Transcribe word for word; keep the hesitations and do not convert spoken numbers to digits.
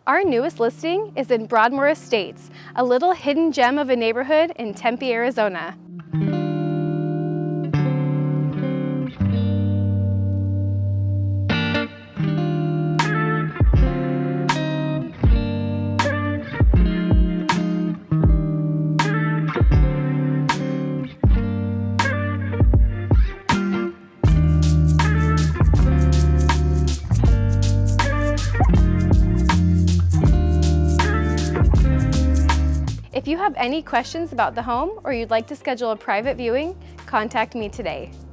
Our newest listing is in Broadway Estates, a little hidden gem of a neighborhood in Tempe, Arizona. If you have any questions about the home or you'd like to schedule a private viewing, contact me today.